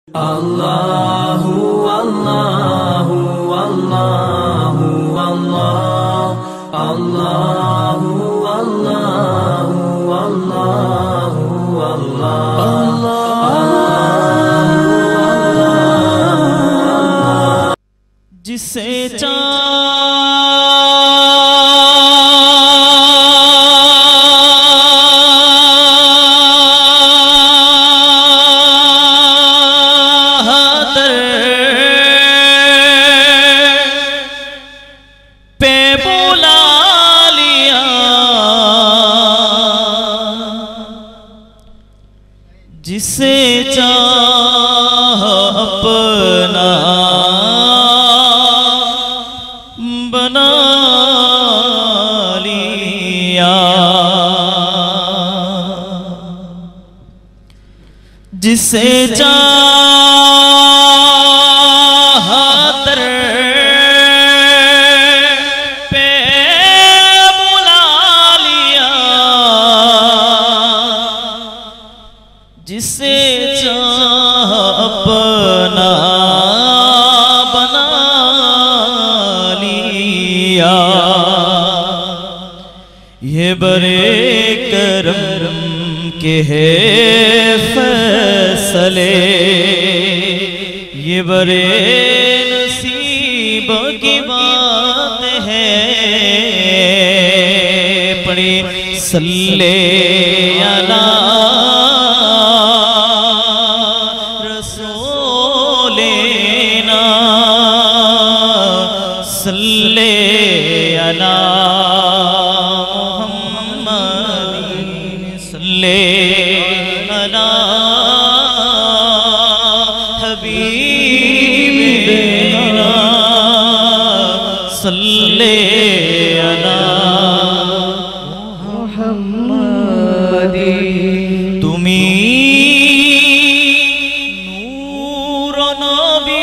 Allahu Allahu Allahu Allah Allahu Allahu Allahu Allah जिसे जिसे चाह अपना बना लिया, जिसे चाह दर पे बुला लिया, जिसे चाह अपना बना लिया। ये बड़े करम के है फैसले, ये बड़े नसीब की बात है। पढ़े सल्ले अला सल्ले अला मुहम्मद सल्ले अला हबीबना सल्ले अला मुहम्मद। तुमी नूर नबी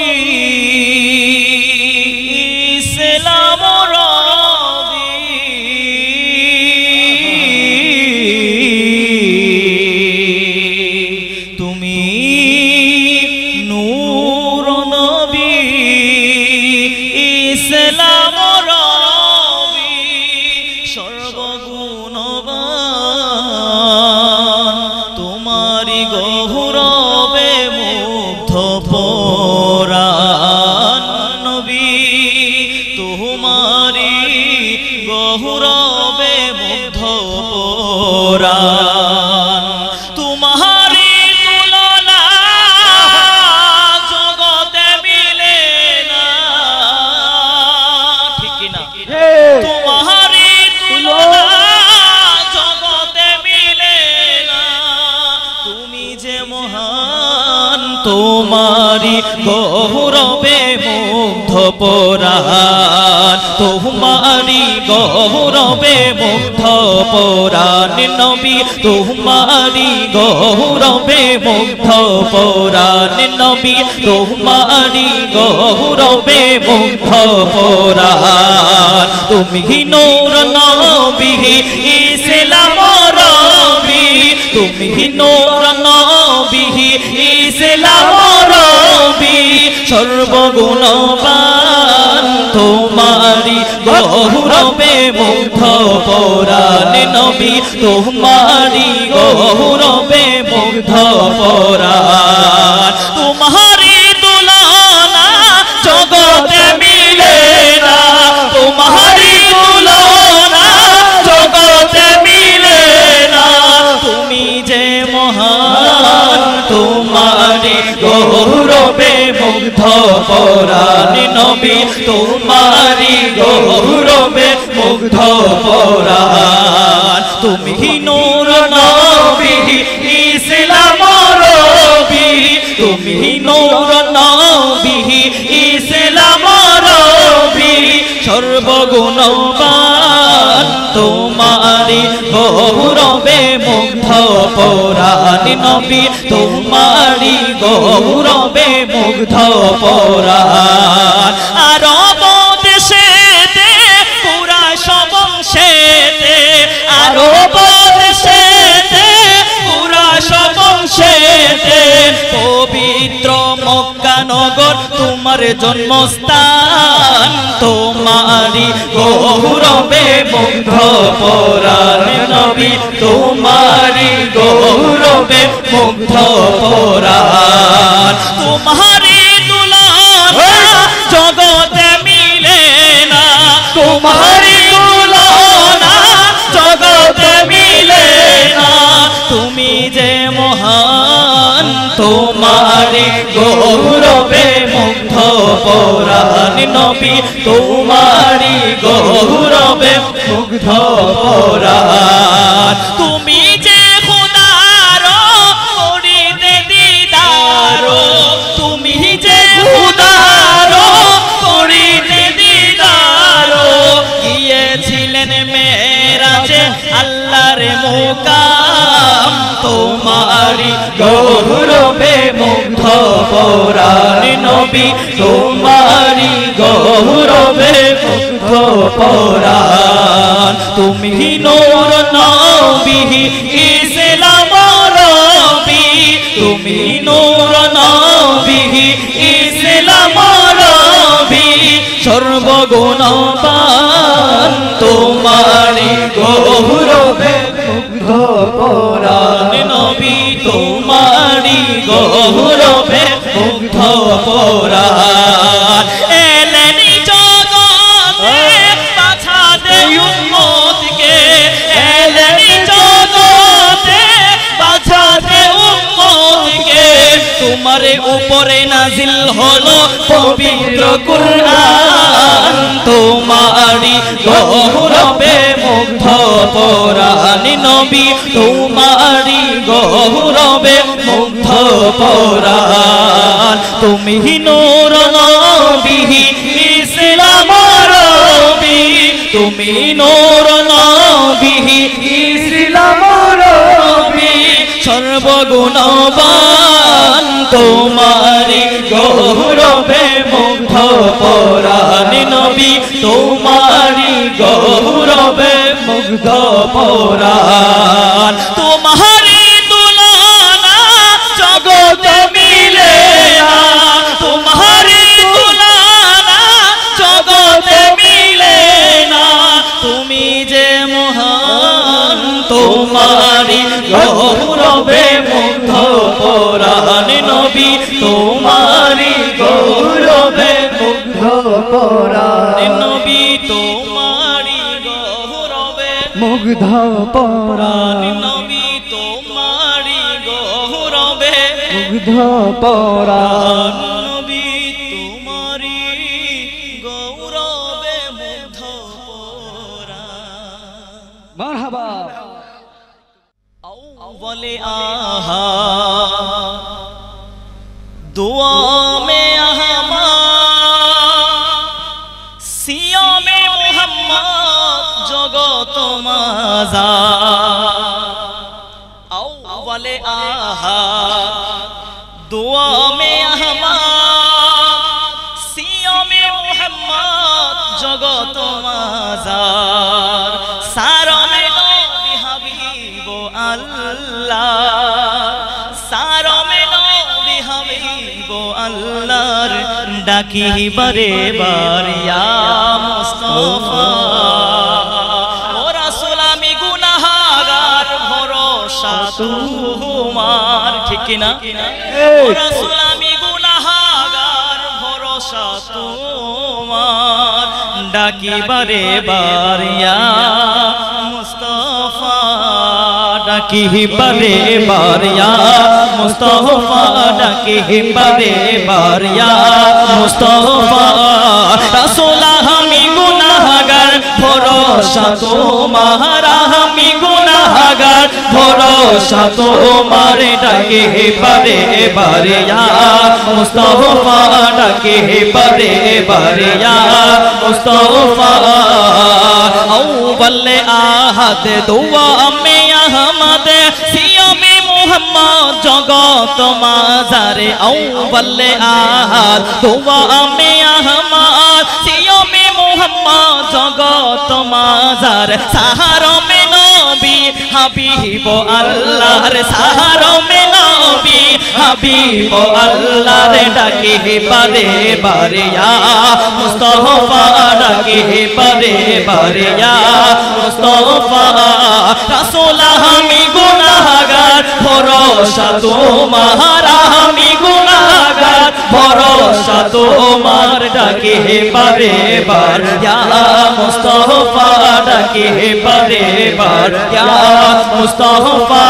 गौरवे मुग्ध पुराण, तुम्हारी तुलना जगते मिले ना, ठीक ना? तुम्हारी तुलना जगते मिले ना, तुमी जे महान तुम्हारी गौरवे मुग्ध पुराण, तुम्हारी गौरवे मुग्ध पुराण नबी, तुम्हारी गौरवे मुग्ध पुराण नबी, तुम्हारी गौरवे मुग्ध पुराण। तुम्ही नूर नबी इस्लाम रबी, तुम्ही नूर नबी इस्लाम रबी, सर्वगुणवान तुम्हारी गौरवे मुग्ध पुराण नबी, तुम्हारी गौरवे मुग्ध पुराण। तुम्हारी तुलना जगते मिले ना, तुम्हारी तुलना जगते मिले ना, तुमी जे महान तुम्हारी गौरवे मुग्ध पुराण नबी, तुम्हारी गौरवे मुग्ध पुराण। तुम्ही नूर नबी इस्लाम रबी, तुम्ही नूर नबी इस्लाम रबी, सर्वगुणवान तुम्हारी गौरवे मुग्ध पुराण नबी, तुम्हारी गौरवे मुग्ध पुराण। আরব দেশেতে কুরাইশ বংশেতে, আরব দেশেতে কুরাইশ বংশেতে পবিত্র মক্কা নগর তোমার জন্মস্থান তোমারি গৌরবে মুগ্ধ পরাণ নবী তোমারি গৌরবে মুগ্ধ পরাণ তোমারি তুলনা জগতে মিলে না তোমারি তুলনা জগতে মিলে না তুমি যে মহান তোমারি গৌরবে মুগ্ধ পরাণ নবী তোমারি গৌরবে মুগ্ধ পরাণ তুমি যে খুদার করিতে দিদার তুমি যে খুদার করিতে দিদার গিয়েছিলেন মেরাজে আল্লাহর মুকাম তোমারি গৌরবে মুগ্ধ পরাণ নবী তোমারি গৌরবে মুগ্ধ পরাণ তুমি নূর নবী ইসলাম নবী তুমি নূর নবী ইসলাম নবী সর্বগুণবান তোমারি গৌরবে মুগ্ধ পরাণ নবী তোমারি গৌরবে মুগ্ধ পরাণ এলেন জগতে বাঁচাতে উম্মতকে এলেন জগতে বাঁচাতে উম্মতকে তোমার উপরে নাজিল হলো পবিত্র কুরআন তোমারি গৌরবে মুগ্ধ পরাণ নবী তোমারি গৌরবে মুগ্ধ পরাণ তুমি নূর নবী ইসলাম নবী তুমি নূর নবী ইসলাম নবী সর্বগুণবান তোমারি গৌরবে মুগ্ধ পরাণ নবী তোমারি গৌরবে মুগ্ধ পরাণ তোমারি তুলনা জগতে মিলে না তোমারি তুলনা জগতে মিলে না তুমি যে মহান তোমারি গৌরবে মুগ্ধ পরাণ নবী তোমারি গৌরবে মুগ্ধ পরাণ নবী তোমারি গৌরবে মুগ্ধ পরাণ নবী তোমারি গৌরবে মুগ্ধ পরাণ নবী তোমারি গৌরবে মুগ্ধ পরাণ মারহাবা বলে আহা दुआ में अहमद सियामे मुहम्मद जगत माज़ार अव्वले आहद दुआ में अहमद सियामे मुहम्मद जगत माज़ार सारा में नबी हबीब अल्लाह सारा में नबी हबीब अल्लाहर डाकी बारे बार या मुस्तफा ओ रासूल आमी गुनाहगार भरोसा तुम्हार ठीक ना ओ रासूल आमी गुनाहगार भरोसा तुम्हार डाकी बारे बार या मुस्तफा डाकी बारे बार या मुस्तफा डाकी बारे बार या मुस्तफा रसूल हमी गुनाहगार भरोसा तुम्हारा हमी गुनाहगार भरोसा तुम्हार डाकी बारे बार या मुस्तफा डाकी बारे बार या मुस्तफा अव्वल आहद दुआ में अहमद सियामे मुहम्मद जगत माज़ारे अव्वल आहद दुआ में अहमद सियामे मुहम्मद जगत माज़ार सहारा में नबी हबीब अल्लाहर सहारा में নবী হাবিব আল্লাহর ডাকে বারে বারে ইয়া মুস্তাফা ডাকে বারে বারে ইয়া মুস্তাফা রাসূল আমি গুনাহগার ভরসা তোমার আমি গুনাহগার ভরসা তোমার ডাকে বারে বার ইয়া মুস্তাফা ডাকে বারে বার ইয়া মুস্তাফা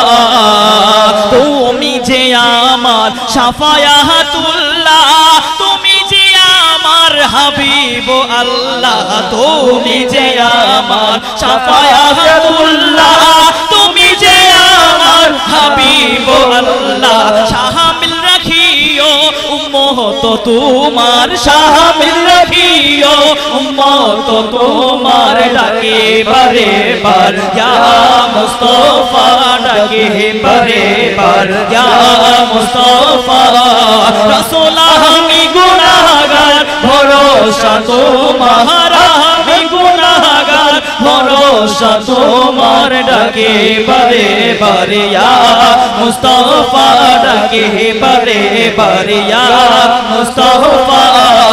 তুমি যে আমার শাফায়াতুল্লাহ তুমি যে আমার হাবিব আল্লাহ তুমি যে আমার শাফায়াতুল্লাহ তুমি যে আমার হাবিব আল্লাহ শামিল রাখিও উম্মত তোমার শামিল রাখিও উম্মত তোমার ডাকে বারে বার ইয়া মুস্তাফা ডাকে বারে বার ইয়া মুস্তাফা রাসূল আমি গুনাহগার ভরসা তোমার আমি গুনাহগার ভরসা তোমার ডাকে বারে বারে ইয়া মুস্তাফা ডাকে বারে বারে ইয়া মুস্তাফা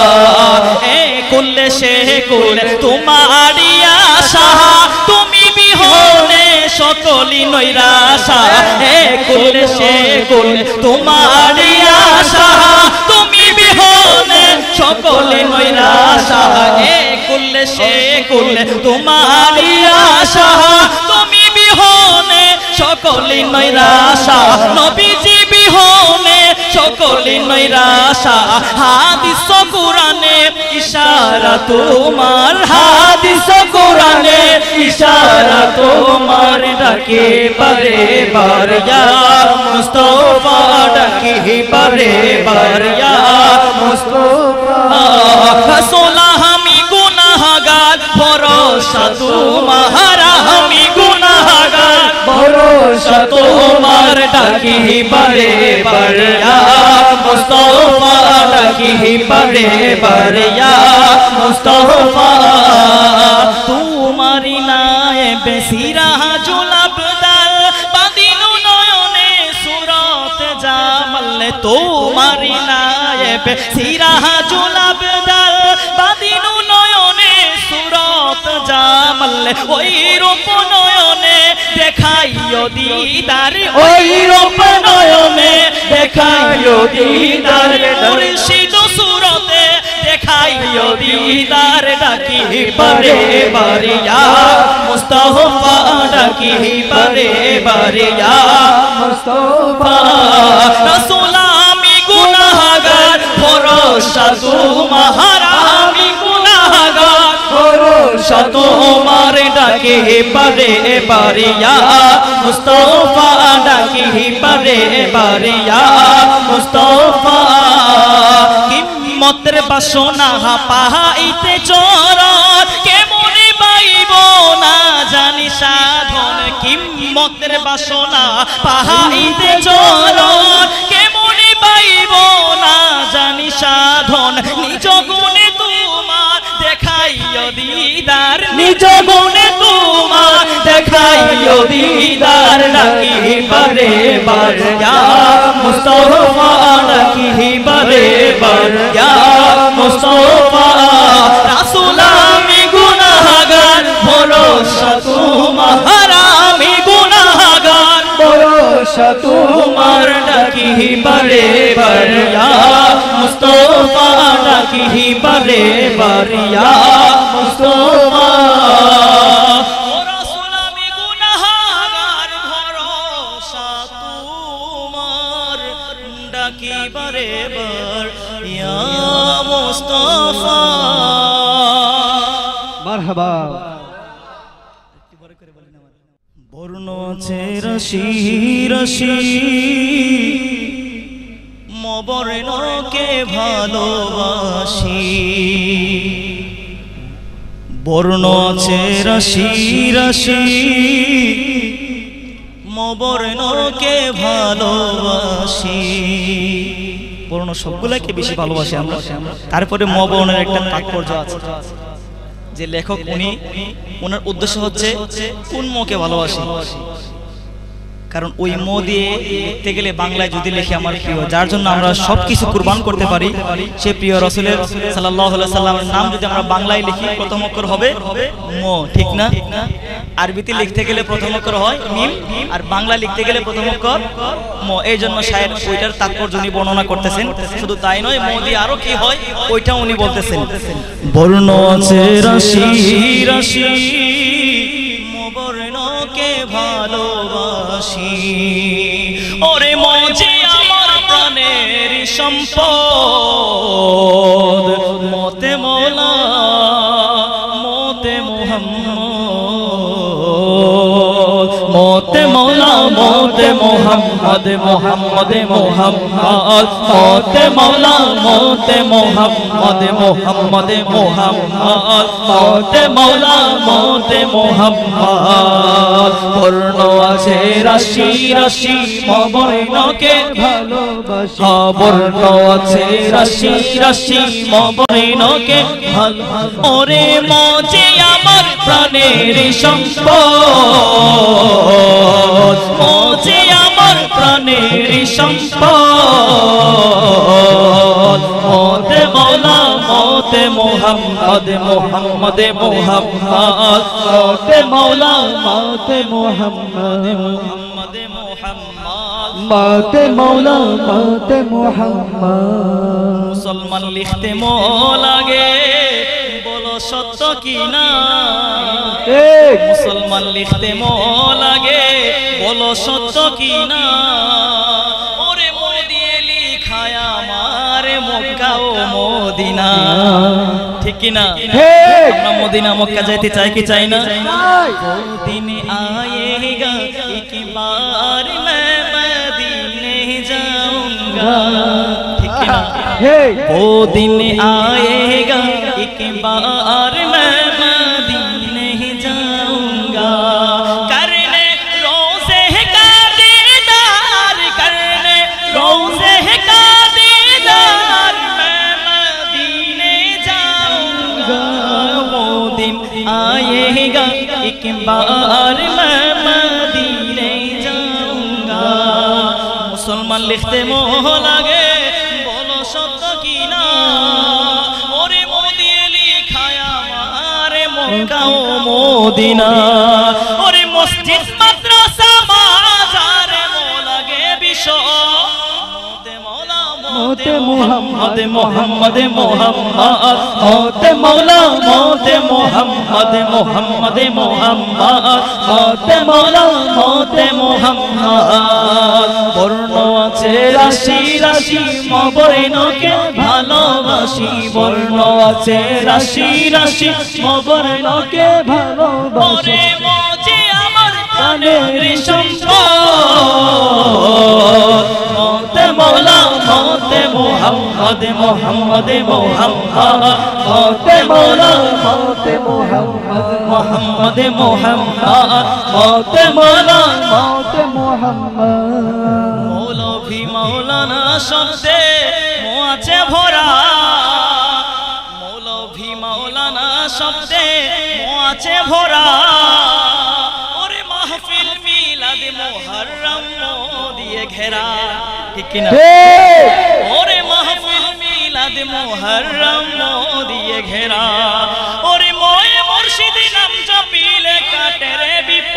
এ কুল্লে সে কুল তোমারি আশা তুমি বিহনে সকলি নৈরাশা এ কুল্লে সে কুল তোমারি আশা তুমি বিহনে সকলি নৈরাশা এ কুল্লে সে কুল তোমারি আশা তুমি বিহনে সকলি নৈরাশা নবীজি বিহনে সকলি নৈরাশা হাদিস কুরআনে ইশারা তোমার হাদিস কুরআনে ইশারা তোমার ডাকে বারে বার ইয়া মুস্তাফা ডাকে বারে বার ইয়া মুস্তাফা রাসূল আমি গুনাহগার ভরসা তোমার আমি গুনাহগার ভরসা তোমার ডাকে বারে বার ইয়া মুস্তাফা ডাকে বারে বার ইয়া মুস্তাফা তোমারি নায়েবে সিরাজুল আবদাল বাদিনু নয়নে সূরত জামাল তোমারি নায়েবে সিরাজুল আবদাল বাদিনু নয়নে সূরত জামাল ওই রূপ নয়নে দেখাইও দিদার ওই রূপ নয়নে দেখাইও দিদার মুর্শিদ সুরতে দেখাইও দিদার ডাকি বারে বারে ইয়া মুস্তাফা ডাকি বারে বারে ইয়া মুস্তাফা রাসূল আমি গুনাহগার ভরসা তোমার আমি গুনাহগার ভরসা তোমার ডাকে বারে বারে ইয়া মুস্তাফা ডাকি বারে বারে ইয়া মুস্তাফা কিম্মতের বাসনা পাহাইতে চরণ কেমনে পাইব না জানি সাধন কিম্মতের বাসনা পাহাইতে চরণ কেমনে পাইব না জানি সাধন নিজ গুণে তোমার দেখাইও দিদার নিজ গুণে তোমার দেখাইও দিদার ডাকি বারে বার ইয়া মুস্তাফা ডাকি বারে বার ইয়া মুস্তাফা রাসূল আমি গুনাহগার ভরসা তোমার আমি গুনাহগার ভরসা তোমার ডাকি বারে বার ইয়া মুস্তাফা ডাকি বারে বার ইয়া মুস্তাফা বারে বার ইয়া মুস্তাফা মারহাবা বর্ণ আছে রাশি রাশি মবর্ণকে ভালোবাসি বর্ণ আছে রাশি রাশি মবর্ণকে ভালোবাসি বর্ণ সবগুলাকে বেশি ভালোবাসি আমরা তারপরে মবর্ণের একটা তাৎপর্য আছে যে লেখক উনি ওনার উদ্দেশ্য হচ্ছে কোন মকে ভালোবাসি কারণ ওই ম দিয়ে লিখতে গেলে বাংলায় যদি লিখে আমার প্রিয়, যার জন্য আমরা সবকিছু কুরবান করতে পারি, সে প্রিয় রাসূলের সাল্লাল্লাহু আলাইহি সাল্লামের নাম যদি আমরা বাংলায় লিখি প্রথম অক্ষর হবে ম, ঠিক না? আরবিতে লিখতে গেলে প্রথম অক্ষর হয় মিম, আর বাংলা লিখতে গেলে প্রথম অক্ষর ম। এই জন্য শায়ের ওইটার তাৎপর্য উনি বর্ণনা করতেছেন। শুধু তাই নয়, ম দিয়ে আরো কি হয় ওইটা উনি বলতেছেন। বর্ণ আছে রাশি রাশি, ম বর্ণকে ভালোবাসি, ওরে ম যে আমার প্রাণের সম্পদ, মতে মওলা মতে মুহাম্মদ, মতে মওলা মতে মুহাম্মদ, মুহাম্মদে মুহাম্মদ, মতে মওলা মতে মুহাম্মদ, মুহাম্মদে মুহাম্মদ, মতে মওলা মতে মুহাম্মদ। বর্ণ আছে রাশি রাশি, ম বর্ণকে ভালোবাসি, বর্ণ আছে রাশি রাশি, ম বর্ণকে ভালো, ওরে ম যে আমার প্রাণের সম্পদ, ম যে আমার প্রাণের সম্পদ, মতে মওলা মতে মুহাম্মদ, মুহাম্মদে মুহাম্মদ, মতে মওলা মতে মুহাম্মদ, মুহাম্মদে মুহাম্মদ, মতে মওলা মতে মুহাম্মদ। মুসলমান লিখতে ম লাগে, বলো সত্য কি না? মুসলমান লিখতে ম লাগে, বলো সত্য কি না? ওরে ম দিয়ে লিখায় আমার মক্কা ও মদিনা, ঠিক কি না? আমরা মদিনা মক্কা যাইতে চাই কি চাই না? দিন আয়েগা এক বার मैं मदीने जाऊंगा, ठीक है ना? वो दिन आएगा एक बार मैं मदीने जाऊंगा, करने रोज़े का दीदार, करने रोज़े का दीदार, मैं मदीने जाऊंगा। वो दिन आएगा एक बार मैं मदीने जाऊंगा। मुसलमान लिखते मोह लगे, बोलो सत्य की ना? ओरे मोदिए लिखाया मारे मक्का ओ मदीना, ओरे मस्जिद माद्रासा बाजार मो लगे बिशो, मोते मुहम्मद मुहम्मद मुहम्मद, मोते मौला मोते मुहम्मद मुहम्मद मुहम्मद, मोते मौला मोते मुहम्मद। বর্ণ আছে রাশি রাশি, ম বর্ণকে ভালোবাসি, বর্ণ আছে রাশি রাশি, ম বর্ণকে ভালোবাসি, ওরে ম যে আমার প্রাণের সম্পদ, মতে মওলা মতে মুহাম্মদ, মুহাম্মদে মুহাম্মদ, মতে মওলা মতে মুহাম্মদ, মুহাম্মদে মুহাম্মদ, মতে মওলা মতে মুহাম্মদ। মৌলভী মৌলানা শব্দে মো আছে ভরা, মৌলভী মৌলানা শব্দে মো আছে ভরা, ওরে মাহফিল মিলাদ মুহররম মো দিয়ে ঘেরা, ঠিক কি না? ওরে মাহফিল মিলাদ মুহররম মো দিয়ে ঘেরা, ওরে মোয়ে মুর্শিদি নাম জপিলে কাটে রে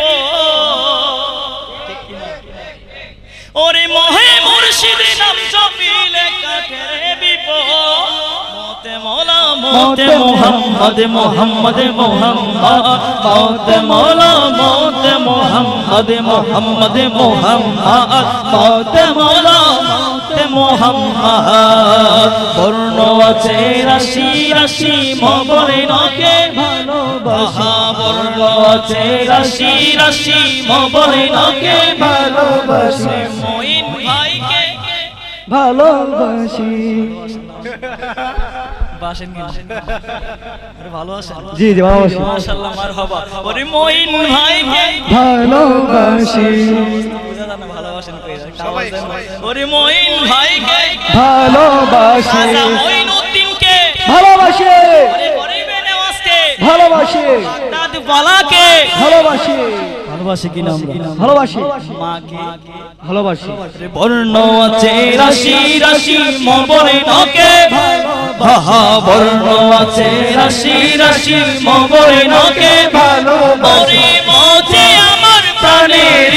বিপদ, ঠিক কি না? ওরে মোহে মুর্শিদি নাম জপিলে কাটে রে বিপদ, মতে মওলা মতে মুহাম্মদ মুহাম্মদ মুহাম্মদ, মতে মওলা মতে মুহাম্মদ মুহাম্মদ মুহাম্মদ, মতে মওলা মতে মুহাম্মদ। বর্ণ আছে রাশি রাশি, ম বর্ণকে ভালোবাসি, বর্ণ আছে রাশি রাশি, ম বর্ণকে ভালোবাসি, মঈন ভাইকে ভালোবাসি। বাসেন কি ভালো আছেন? জি জি ভালো আছি, মাশাআল্লাহ মারহাবা। ওরে মঈন ভাইকে ভালোবাসি, ভালোবাসেন সবাই। ওরে মঈন ভাইকে ভালোবাসি, রাজা মঈনুদ্দিনকে ভালোবাসি, ওরে গরিবে নেওয়াজকে ভালোবাসি, দাদ বালাকে ভালোবাসি, ভালোবাসি কিনা আমরা ভালোবাসি মাকে ভালোবাসি বর্ণ আছে রাশি রাশি মবরে নকে বর্ণ আছে রাশি রাশি মবরে নকে ভালোবাসি মতে আমার প্রাণের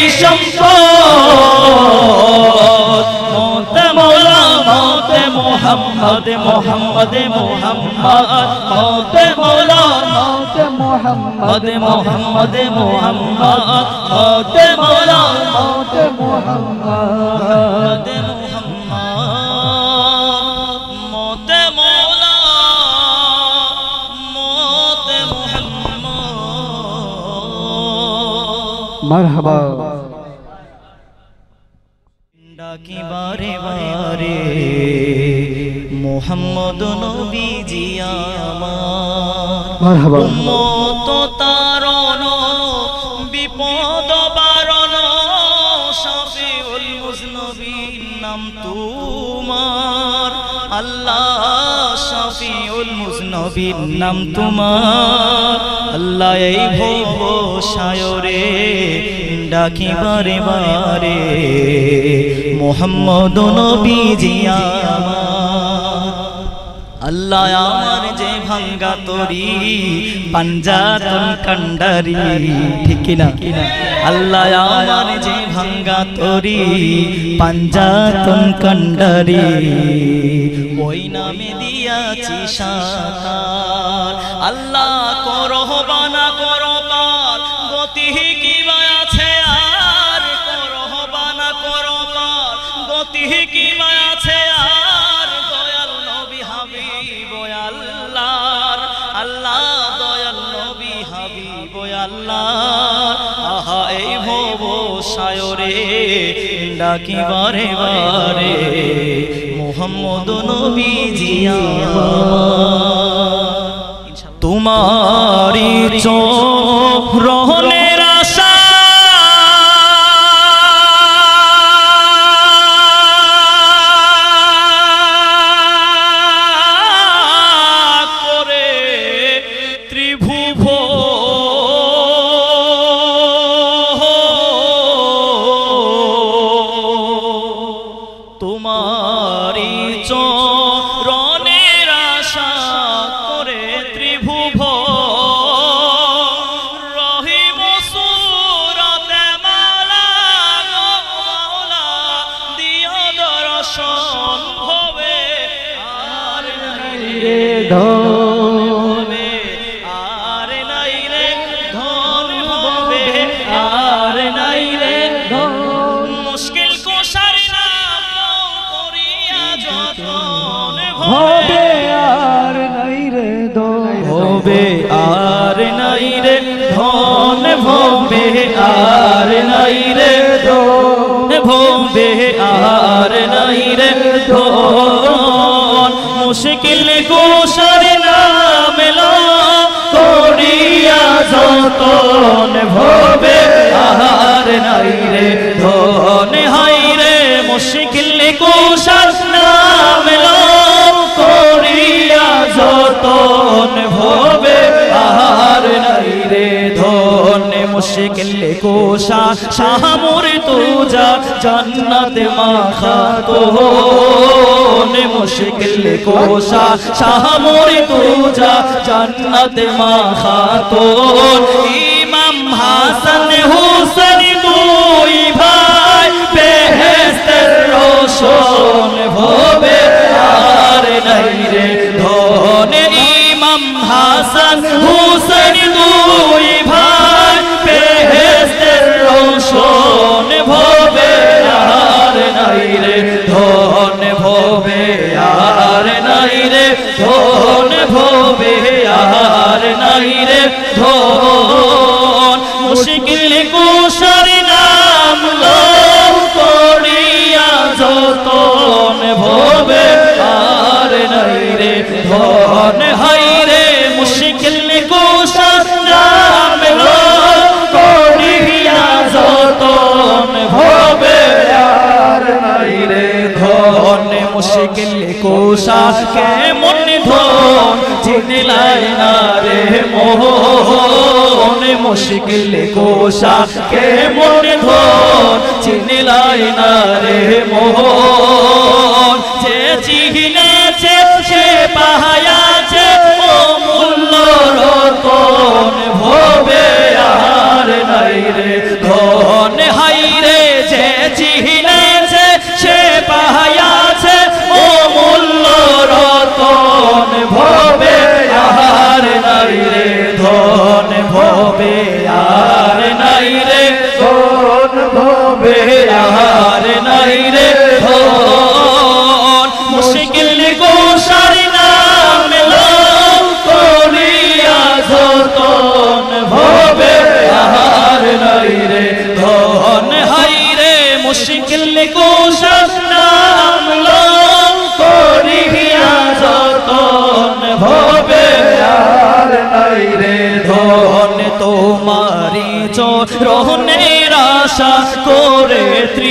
সম্পদ মতে মৌলা মতে মোহাম্মদ মোহাম্মদ মোহাম্মদ মতে মৌলা মতে মোহাম্মদ মোহাম্মদ মোহাম্মদ মতে মৌলা মতে মোহাম্মদ মতে মৌলা মতে মোহাম্মদ মারহাবা ডাকি বারে বারে মোহাম্মদ নবীজি আমার মারহাবা উম্মত তারণ বিপদ বারণ শাফিউল মুজনবির নাম তোমার আল্লাহ শাফিউল মুজনবির নাম তোমার আল্লাহ এই ভব সায়রে ডাকি বারে বারে মোহাম্মদ নবীজি আমার আল্লাহ আমার যে ভাঙ্গা তরি পাঞ্জাতন কান্ডারি ঠিক কিনা আল্লাহ আমার যে ভাঙ্গা তরি পাঞ্জাতন কান্ডারি ওই নামে দিয়াছি সাকার আল্লাহ করহ বানা করো পার গতি কি বা আছে আর করহ বানা করো পার গতি কি বা আছে আর দয়াল নবী হাবিব আল্লাহর আল্লাহ দয়াল নবী হাবিব আল্লাহ আহা এই ভব সায়রে ডাকি বারে বারে মোহাম্মদ নবীজি তোমারি চোখ রহনের আশা করে ত্রিভুব তোমারি চরণের আশা করে ত্রিভুব রহিম সুরতে মাওলা মাওলা দিও দর্শন হবে আর নাই রে ধনে আর নাই রে ধন হবে আর নাই রে ধন মুশকিল কোশার নাম করিয়া যতন হবে আর নাই রে দোয় হবে আর নাই রে ধন ভবে আর নাই রে ধন ভবে আর নাই রে ধন মুশকিল কোশার নাম লো করিয়া যতন ভবে আর নাই রে ধন হাই রে মুশকিল কোশার নাম লো করিয়া যতন ভবে আর নাই রে ধন মুশকিল কোশা শাহমুর তুজা জান্নাত মাখা কোন মুশকিল কোশা শাহমুর তুজা জান্নাত মাখা কোন ইমাম হাসান হুসেন দুই ভাই বেহেশতের রোশন ভবে আর নাই রে ধন ইমাম হাসান হুসেন দুই ভাই বেহেশতের রোশন ভবে আর নাই রে ধন ভবে আর নাই রে ধন ভবে আর নাই রে ধন মুশকিল কুশার নাম লো করিয়া যতন ভবে আর নাই রে ধন হাই রে মুশকিল কুশার নাম লো করিয়া যতন ভবে আর নাই রে ধন মুশকিল কুশা কেমন ধন চিনলাই না রে মোহন মুশকিল কোশা কে মন ধন চিনলাই না রে মোহন যে চিনেছে সে পাহায়াছে অমূল্য রতন ভবে আর নাই রে ধন হাই রে যে চিনেছে সে পাহায়াছে অমূল্য রতন ভবে আর নাই রে ধন ভবে আর নাই রে ধন ভবে আর নাই রে ধন মুশকিল কোশার নাম লও করিয়া যতন ভবে আর নাই রে ধন হাই রে মুশকিল কোশার নাম লও করিয়া যতন ভবে আর নাই রে ধন তোমারি চরণের আশা করে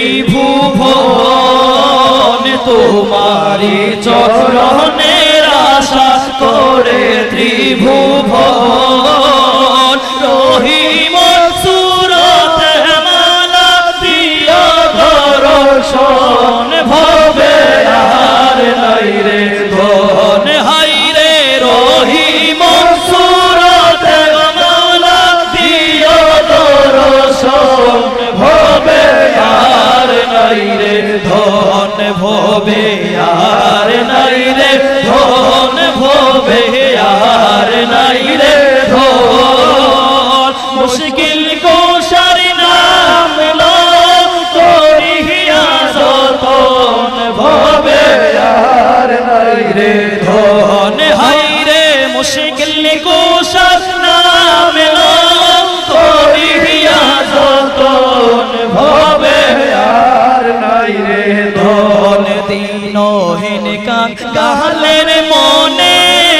ত্রিভুবন তোমারি চরণের আশা করে ত্রিভুবন রহিম সুরত মালা প্রিয় দর্শন ভবে আর নাই রে ধন হাই রে রহিম সুরত মালা প্রিয় দর্শন ভবে আর নাই রে ধন ভবে আর নাই রে ধন ভবে আর নাই রে ধন মুশকিল কোশার নাম লও করিয়া যতন ভবে আর নাই রে ধন হাই রে মুশকিল কোশার নাম লও করিয়া যতন ভবে আর নাই রে ধন দিনহীন কাহালের মনে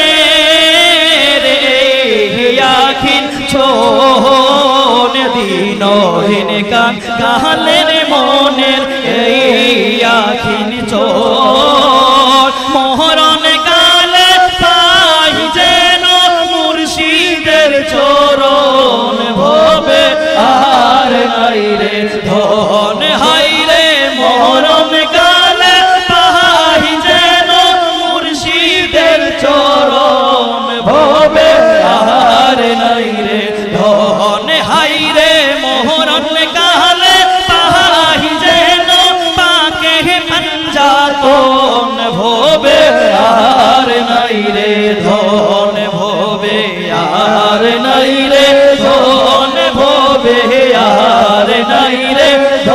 রে আখিন ছোন দিনহীন কাহালের মনের এই আখিন ছোন মহরণ কালে পাই যেন মুর্শিদের চরণ ভবে আর নাই রে ধন হাই রে মহরণ কালে পাই যেন মুর্শিদের চরণ ভবে আর নাই রে ধন হাই রে মহরণ কালে পাই যেন পাকে পঞ্জাতন ভবে আর নাই রে ধন ভবে আর নাই রে ধন ভবে আর নাই রে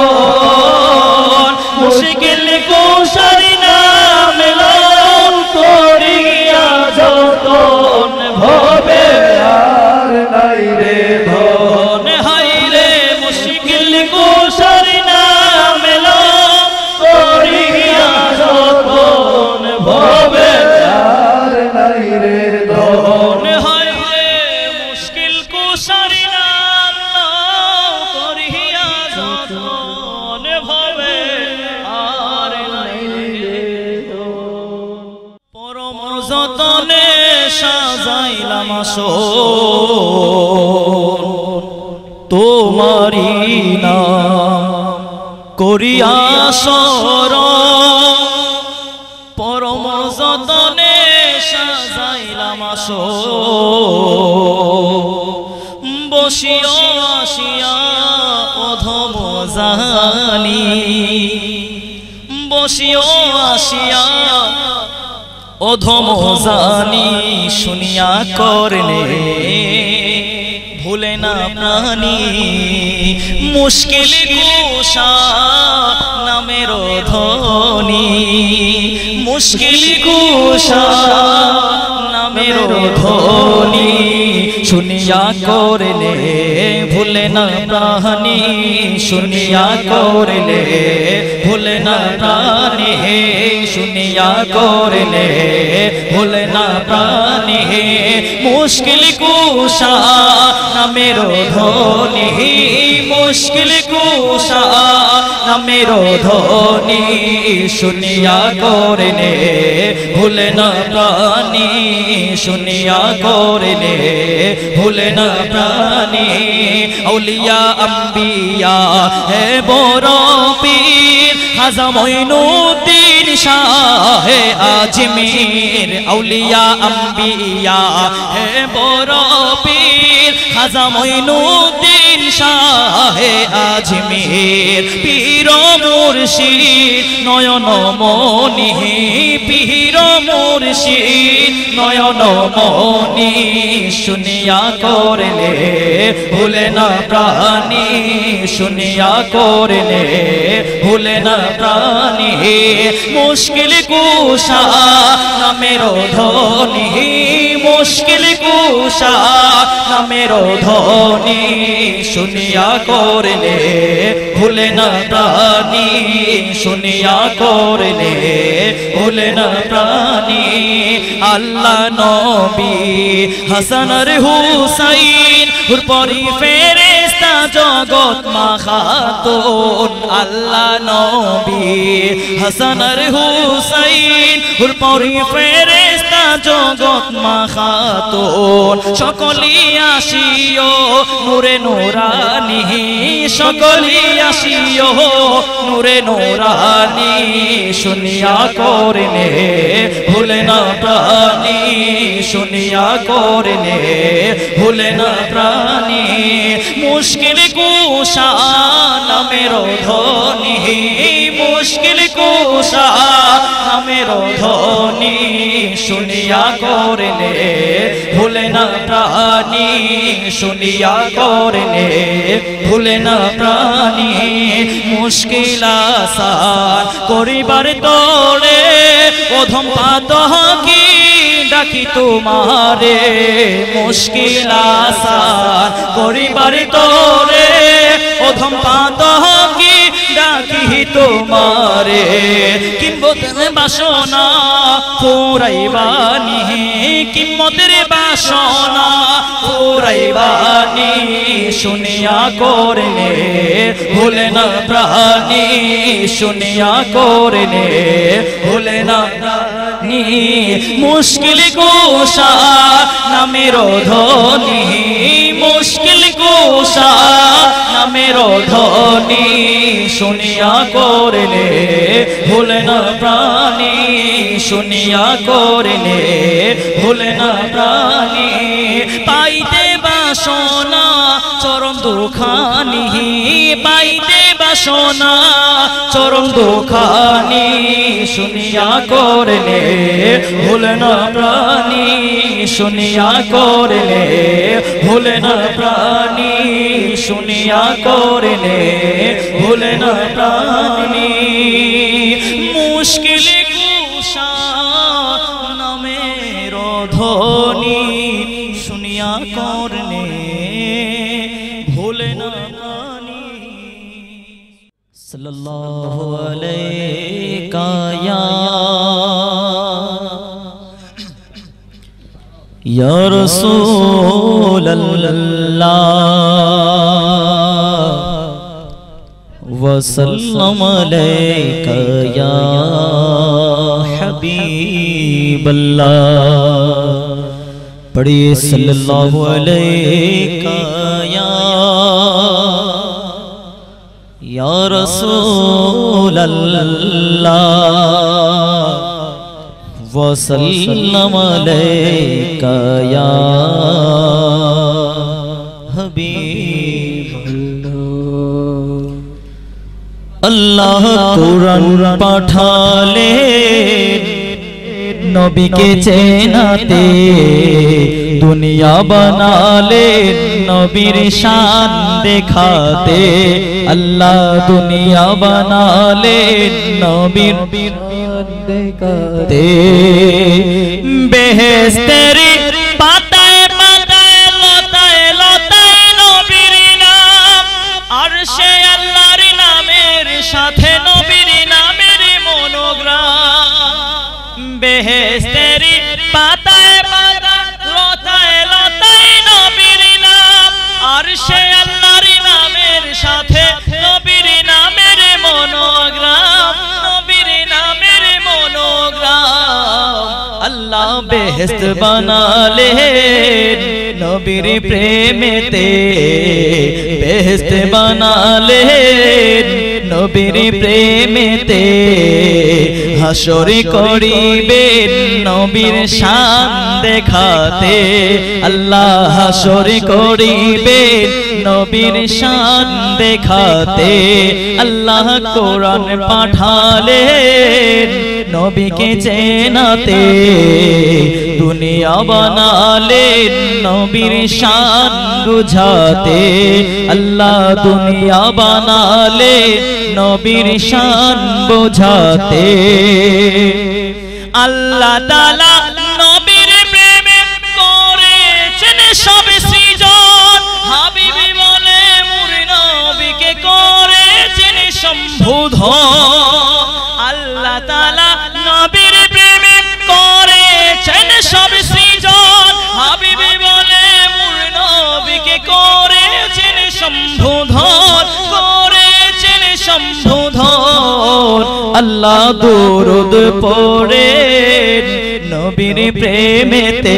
ধন মুশকিল কোশার নাম লও করিয়া যতন ভবে আর নাই রে ধন হাই রে মুশকিল কোশার নাম লও করিয়া যতন ভবে আর নাই রে ধন হাই রে মুশকিল কোশার নাম লও করিয়া যতন ভবে আর নাই রে পরম যতনে সাজাইলাম আসন তোমারি নাম করিয়া শরণ পরম যতনে সাজাইলাম আসন বসিও আসিয়া অধম জানি বসিও আসিয়া অধম জানি শুনিয়া করলে ভুলে না প্রাণী মুশকিল কুশা নামের ধ্বনি মুশকিল কুশা নামের ধ্বনি শুনিয়া করলে ভুলে না প্রাণী শুনিয়া করলে ভুলে না প্রাণী শুনিয়া করলে ভুলে না প্রাণী মুশকিল কুশা নামের ধ্বনি মুশকিল কুশা নামের ধ্বনি শুনিয়া করলে ভুলে না প্রাণী শুনিয়া করলে ভুলে না প্রাণী আউলিয়া আম্বিয়া হে বড় পীর খাজা মঈনুদ্দিন শাহ আজমির আউলিয়া আম্বিয়া হে বড় পীর খাজা মঈনুদ্দিন শাহ আজমির পীর মুর্শিদ নয়ন মনি পীর মুর্শিদ নয়ন মনি শুনিয়া করলে ভুলে না প্রাণী শুনিয়া করলে ভুলে না প্রাণী মুশকিল কুশা নামের ধ্বনি মুশকিল কুশা নামের ধ্বনি শুনিয়া করলে ভুলে না প্রাণী শুনিয়া করলে ভুলে না প্রাণী আল্লাহ নবী হাসান আর হুসাইন হুরপরি ফেরেশতা জগৎ মাখাতুন আল্লাহ নবী হাসান আর হুসাইন হুরপরি ফেরেশতা জগৎ মাখাতুন সকলি আসিও নূরে নূরানি সকলি আসিও নূরে নূরানি শুনিয়া করলে ভুলে না প্রাণী শুনিয়া করলে ভুলে না প্রাণী মুশকিল কুশা নামের ধ্বনি মুশকিল কুশা নামের ধ্বনি শুনিয়া করলে ভুলে না প্রাণী শুনিয়া করলে ভুলে না প্রাণী মুশকিল আসান করিবার তোরে অধম পাতকি ডাকি তোমারে মুশকিল আসান করিবার তোরে অধম পাতকি ডাকি তোমারে কিম্বতের বাসনা পুরাইবানি কিম্বতের বাসনা পুরাইবানি শুনিয়া করলে ভুলে না প্রাণী শুনিয়া করলে ভুলে না প্রাণী মুশকিল কুশা নামের ধ্বনি মুশকিল কুশা নামের ধ্বনি শুনিয়া করলে ভুলে না প্রাণী শুনিয়া করলে ভুলে না প্রাণী পাইতে বাসনা চরম দুখানি পাইতে বাসনা চরম দুখানি শুনিয়া করলে ভুলে না প্রাণী শুনিয়া করলে ভুলে না প্রাণী শুনিয়া করলে ভুলে না প্রাণী মুশকিল কুশা নামের ধ্বনি শুনিয়া করলে ভুলে না প্রাণী সাল্লাল্লাহু আলাইকা ইয়া রাসূলাল্লাহ वसल्लम अलैका या हबीबल्लाह पढ़िए सल्लल्लाहु अलैका या रसूलल्लाह वसल्लम अलैका या अल्लाह कुरान पाठाले नबी के चेनाते दुनिया बनाले नबीर शान दिखाते अल्लाह दुनिया बनाले नबीर दिखाते बेहेस्तेरी पाताए पाताए लताए लताए नबीर नाम अर्शे अल्लाहर नामेर साथे नबीर नामेर मनोग्राम বেহেশতেরি পাতায় পাতায় লতায় লতায় নবীর নাম আরশে আল্লাহর নামের সাথে নবীর নামের মনোগ্রাম নবীর নামের মনোগ্রাম আল্লাহ বেহেশত বানালেন নবীর প্রেমেতে বেহেশত বানালেন নবীর প্রেমেতে হাসর করিবেন নবীর শান দেখাতে আল্লাহ হাসর করিবেন নবীর শান দেখাতে আল্লাহ কোরআন পাঠালেন নবীকে চেনাতে দুনিয়া বানালেন নবীর শান বুঝাতে আল্লাহ দুনিয়া বানালেন নবীর শান বুঝাতে আল্লাহ তাআলা নবীর প্রেমে করেছেন সব সৃজন হাবিবি বলে মোর নবীকে করেছেন সম্বোধন আল্লাহ তাআলা নবীর প্রেমে করেছেন সব সৃজন হাবিবি বলে মোর নবীকে করেছেন সম্বোধন করেছেন সম্বোধন আল্লাহ দরুদ পড়ে নবীর প্রেমেতে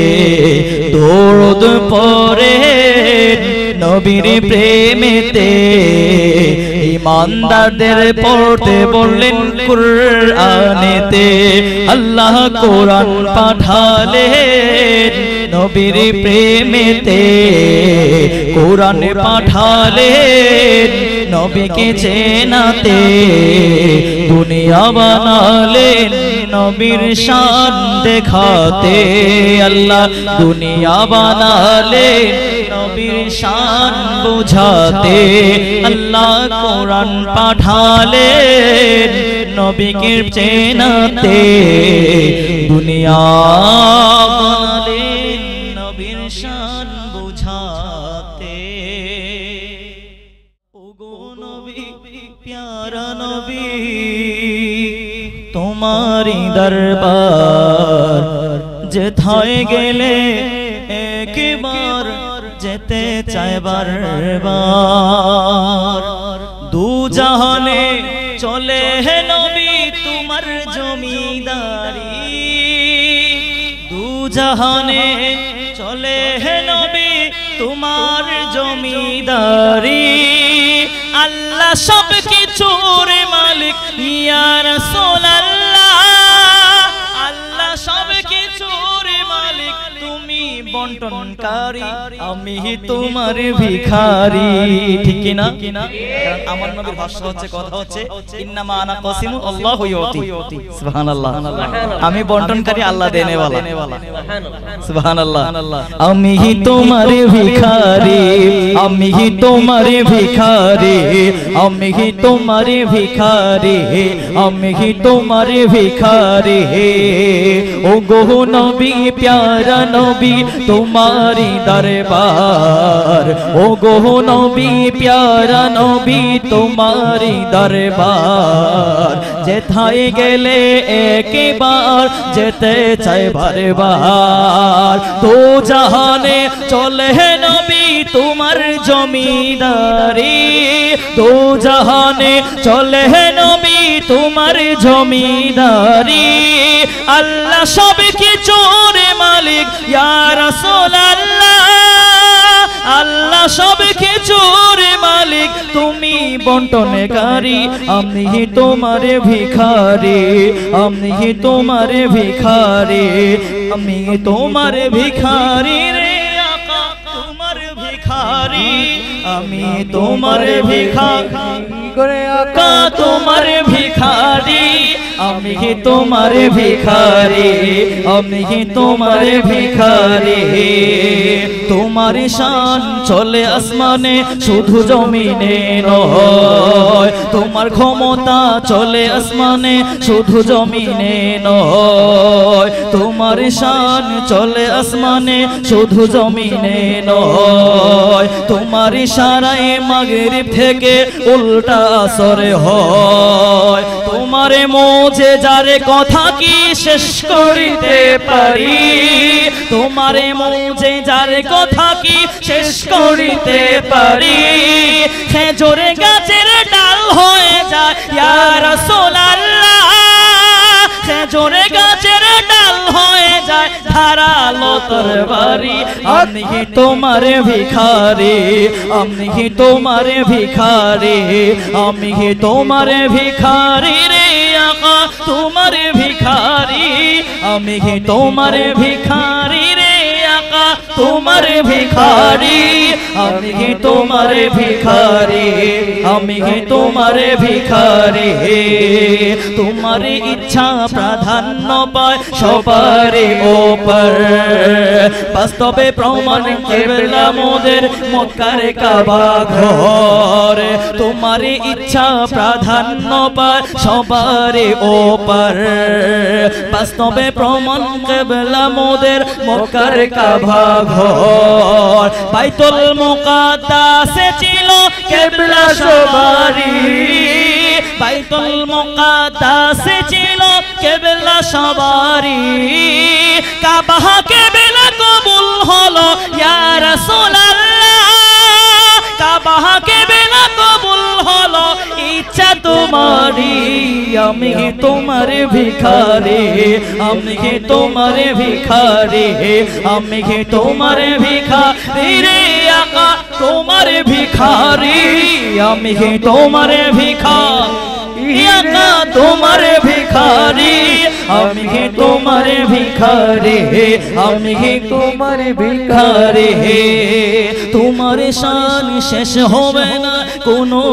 দরুদ পড়ে নবীর প্রেমেতে ইমানদারদের পড়তে বললেন কুরআনেতে আল্লাহ কোরআন পাঠালেন নবীর প্রেমেতে কোরআন পাঠালেন নবীকে চেনাতে দুনিয়া বানালেন নবীর শান দেখাতে আল্লাহ দুনিয়া বানালেন নবীর শান বুঝাতে আল্লাহ কোরআন পাঠালেন নবীকে চেনাতে দুনিয়া বানালেন নবীর শান বুঝাতে ওগো নবী প্যারা নবী তোমারি দরবার যেথায় গেলে একবার যেতে চাই বারবার দু জাহানে চলে হে নবী তোমার জমিদারি দু জাহানে চলে হে নবী তোমার জমিদারি আল্লাহ সব কিছুর মালিক ইয়া রাসূলুল্লাহ আল্লাহ সব কিছুর মালিক তুমি বন্টনকারী আমি তোমার ভিখারি ঠিক কি না কারণ আমার নবীর ভাষ্য হচ্ছে কথা হচ্ছে ইন্নামা আনা কাসিমু আল্লাহু ইউতি সুবহানাল্লাহ আমি বন্টনকারী আল্লাহ দেনে वाला সুবহানাল্লাহ আমি তোমার ভিখারি আমি তোমার ভিখারি আমি তোমার ভিখারি আমি তোমার ভিখারি ও গো নবী প্যারা নবী তোমারি দরবার ও গো নবী প্যারা নবী তোমারি দরবার যেথায় গেলে একবার যেতে চাই বারবার তো জাহানে চলে নবী তোমার জমিদারি তো জাহানে চলে নবী তোমার জমিদারি আল্লাহ সব কিছুর মালিক ইয়া রাসূলুল্লাহ আল্লাহ সব কিছুর মালিক তুমি বন্টনকারী আমি তোমার ভিখারি আমি তোমার ভিখারি আমি তোমার ভিখারি রে আকা তোমার ভিখারি আমি তোমার ভিখারি করে আকা তোমার ভিখারি আমি তোমার ভিখারি আমি তোমার ভিখারি তোমার শান চলে আসমানে শুধু জমিনে নয়, তোমার ক্ষমতা চলে আসমানে শুধু জমিনে নয়, তোমার শান চলে আসমানে শুধু জমিনে নয়, তোমার ইশারায় মাগরিব থেকে উল্টা আসরে হয়, তোমার মুজিজার কথা কি শেষ করিতে পারি, তোমার মুজিজার কথা কি শেষ করিতে পারি, খেজুর গাছের ডাল হয়ে যায় ইয়া রাসূলুল্লাহ, খেজুর গাছের ডাল হয়ে যায় ধারালো তরবারি, আমি কি তোমার ভিখারি, আমি কি তোমার ভিখারি, আমি কি তোমার ভিখারি রে আকা তোমার ভিখারি, আমি কি তোমার ভিখারি রে আকা তোমার ভিখারি, আমি কি তোমার ভিখারি, আমি কি তোমার ভিখারি, তোমার ইচ্ছা প্রাধান্য পায় সবার উপর, বাস্তবে প্রমাণ কিবলা মোদের মক্কার কাবা ঘর, তোমার ইচ্ছা প্রাধান্য পায় সবার উপর, বাস্তবে প্রমাণ কিবলা মোদের মক্কার কাবা ঘর, বাইতুল মুকাদ্দাসে ছিল কিবলা সবারই, বাইতুল মুকাদ্দাসে ছিল কিবলা সবারই, কাবা কিবলা কবুল হলো ইয়া রাসূলুল্লাহ, কাবা কিবলা কবুল হলো ইচ্ছা তোমারই, আমি কি তোমার ভিখারি, আমি কি তোমার ভিখারি, আমি কি তোমার ভিখারি রে আকা তোমার ভিখারি, আমি কি তোমার ভিখারি আকা তোমার ভিখারি, আমি কি তোমার ভিখারি, আমি কি তোমার ভিখারি, তোমার শান শেষ হবে না কোনো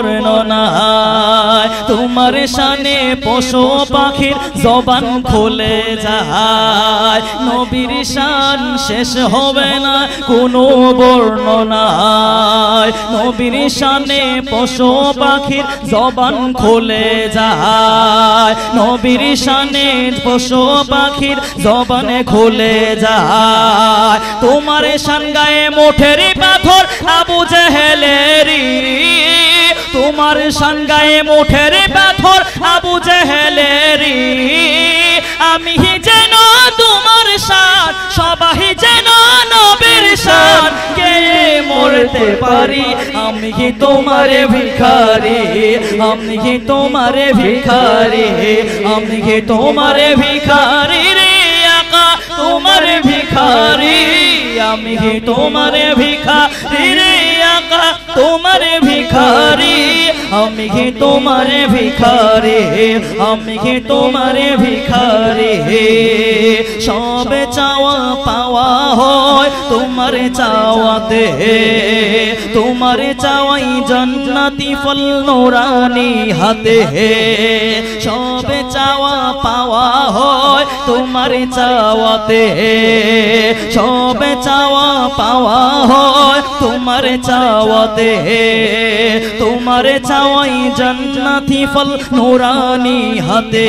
বর্ণনায়, তোমার শানে পশু পাখির জবান খুলে যায়, নবীর শান শেষ হবে না কোনো বর্ণনায়, নবীর শানে পশু পাখির জবান খুলে যায়, নবীর শানে পশু পাখির জবানে খুলে যায়, তোমার শান গায়ে মোঠের পাথর আবু জেহেলেরি, তোমার শান গায়ে মোঠের পাথর আবু জেহেলেরি, আমি যেন তোমার শান সবাই যেন নবীর শান কে মরতে পারি, আমি কি তোমার ভিখারি, আমি কি তোমার ভিখারি, আমি কি তোমার ভিখারি রে আকা তোমার ভিখারি, আমি কি তোমার ভিখারি রে আকা তোমার ভিখারি, আমি কি তোমার ভিখারি, আমি কি তোমার ভিখারি, সবে চাওয়া পাওয়া হয় তোমার চাওয়াতে, তোমার চাওয়াই জান্নাতি ফল নূরানি হাতে, সবে চাওয়া পাওয়া হয় তোমার চাওয়াতে, সবে চাওয়া পাওয়া হয় তোমার চাওয়াতে, তোমার চাওয়াই জান্নাতি ফল নূরানি হাতে,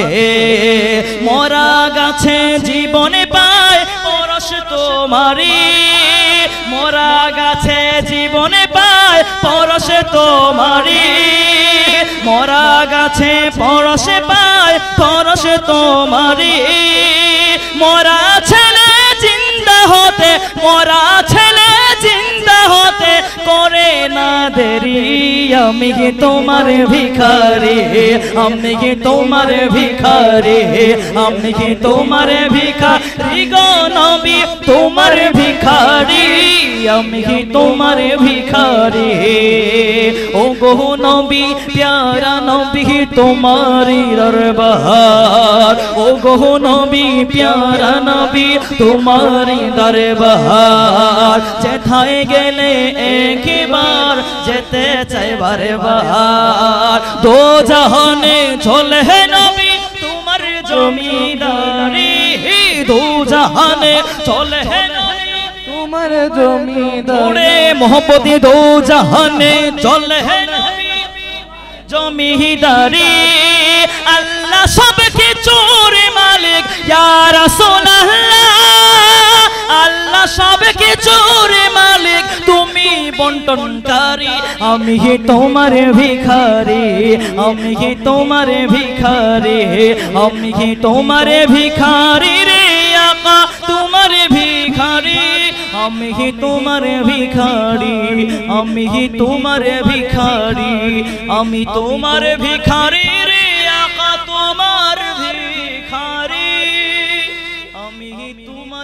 মরা গাছে জীবনে পায় পরশ তোমারি, মরা গাছে জীবনে পায় পরশ তোমারি, মরা গাছে পরশে পায় পরশ তোমারি, মরা ছেলে জিন্দা হতে, মরা ছেলে জিন্দা হতে করে না দেরি, আমি কি তোমার ভিখারি, আমি কি তোমার ভিখারি, আমি কি তোমার ভিখারি গো নবী তোমার ভিখারি, আমি কি তোমার ভিখারি, ও গো নবী প্যারা নবী তোমারি দরবার, ও গো নবী প্যারা নবী তোমারি দরবার, যেথায় গেলে একবার যেতে চাই বারে বার, দো জাহানে চলে নবী তোমার জমিদারি, দো জাহানে চলে নবী তোমার জমিদার ওরে মোহব্বতে দো জাহানে চলে নবী জমিদারি আল্লাহ সব কিছুর মালিক ইয়া রাসূলুল্লাহ আল্লাহ সব কিছুর মালিক তুমি বন্টনকারী আমি তোমার ভিখারি আমি তোমার ভিখারি আমি তোমার ভিখারি রে আকা তোমার ভিখারি আমি তোমার ভিখারি আমি তোমার ভিখারি আমি তোমার ভিখারি রে আকা তোমার ভিখারি আমি তোমার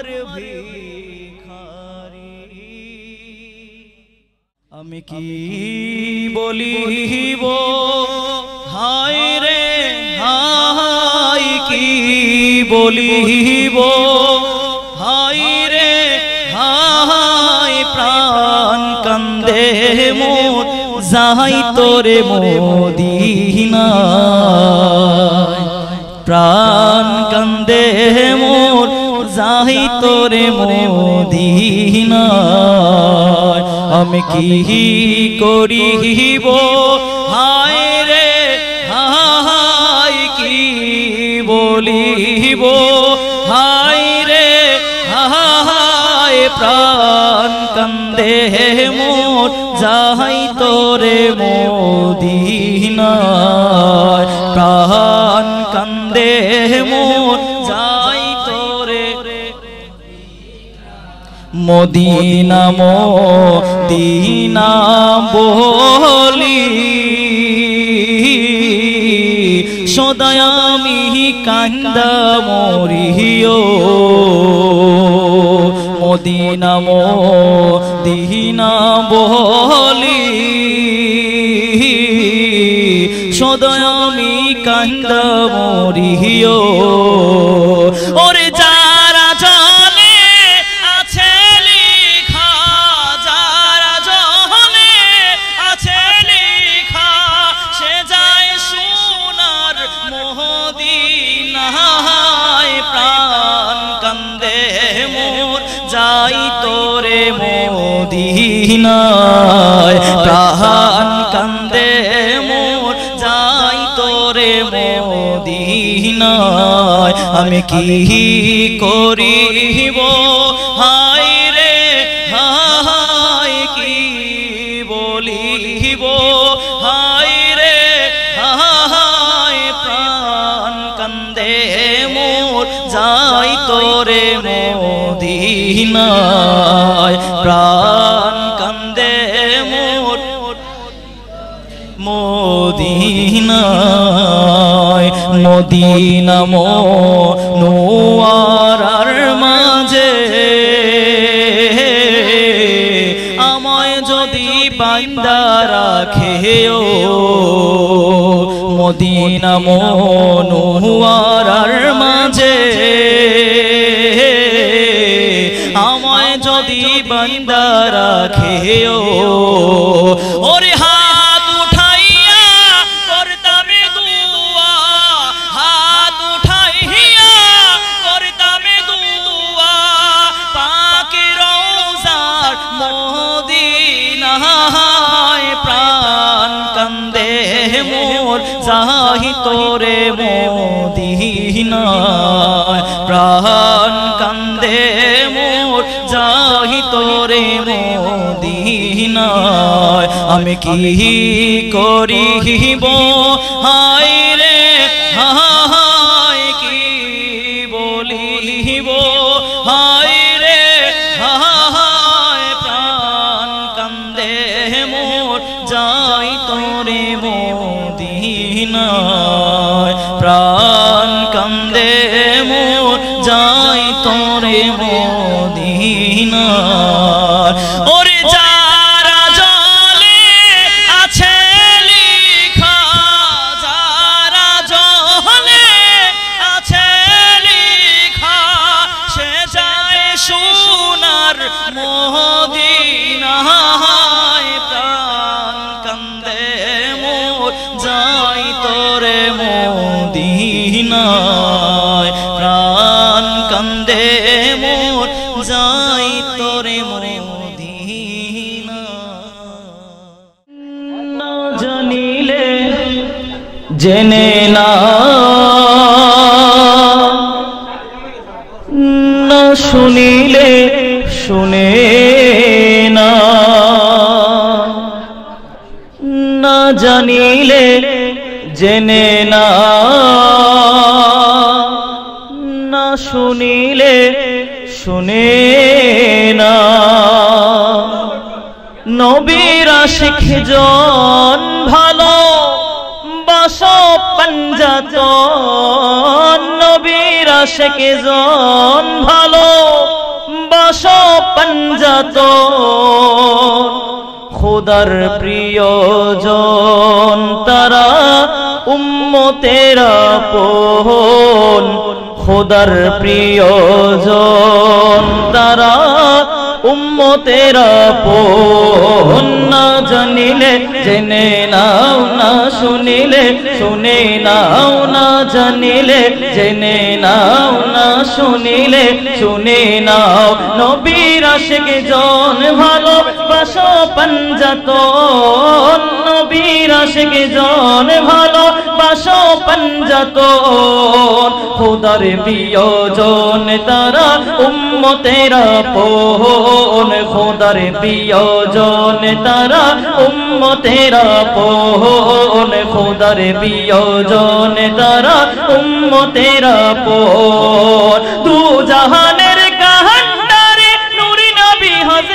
ভিখারি আমি কি বলিব হায় রে হায় কি বলিব হায় রে হায় প্রাণ কান্দে মোর যাই তোরে মদিনা প্রাণ কান্দে মোর যাই তোরে মদিনা আমি কি করিব হায় রে হায় কি বলিব হায় রে হায় প্রাণ কান্দে মোর যাই তোরে মদিনা প্রাণ কান্দে মোর যাই তোরে মদিনা মদিনা বলি সদায় আমি কান্দা মরিও মদিনা মদিনা বলি সদায় আমি কান্দা মরিও ওরে যারা জানে আছে লিখা যারা জানে আছে লিখা সে যায় সোনার মদিনায় প্রাণ কান্দে মোর যাই তোরে মদিনায় প্রাণ কান্দে মোর যাই তোরে মদিনায় আমি কি করিব হায় রে হায় কি বলিব হায় রে হায় প্রাণ কান্দে মোর যাই তোরে মদিনায় প্রাণ কান্দে মোর মদিনায় মদিনা মনোয়ারার মাঝে আমায় যদি বান্দা রাখেও মদিনা মনোয়ারার মাঝে আমায় যদি বান্দা রাখেও ওরে হাত উঠাইয়া করতামে দুয়া হাত উঠাইয়া করতামে দুয়া পাকে রওজার মদিনায় প্রাণ কান্দে মোর যাই তোরে মদিনায় প্রাণ কান্দে মোর যাই তোরে মদিনায় আমি কি করিব হায় রে হায় কি বলিব হায় রে হায় প্রাণ কান্দে মোর যাই তোরে মদিনায় প্রাণ কান্দে মোর যাই তোরে মদিনায় ওরে যারা জলে আছে লিখা যারা জলে আছে লিখা সে যায় সোনার মদিনায় প্রাণ কান্দে মোর যাই তোরে মদিনায় প্রাণ কান্দে মোর যাই তোরে মদিনা। না জানিলে জেনে না, না শুনিলে শুনে না, না জানিলে জেনে না, না শুনিলে শুনে না। নবীর আশিক জন ভালো বাসো পাঞ্জাতন, নবীর আশিক জন ভালো বাসো পাঞ্জাতন। খোদার প্রিয়জন তারা উম্মতের আপন, খোদার প্রিয়জন তারা উম্মতের আপন। না জানিলে জেনে নাও, না শুনিলে শুনে নাও, না জানিলে জেনে নাও, না শুনিলে শুনে নাও। নবীর আশিক জন ভালো বাসো পাঞ্জাতন, নবীর আশিক জন ভালো বাসো পাঞ্জাতন। খোদার প্রিয়জন তারা উম্মতের আপন, খোদার প্রিয়জন তারা উম্মতের আপন, খোদার প্রিয়জন তারা উম্মতের আপন। দু জাহানের কাহান্ডারে নূরি নবী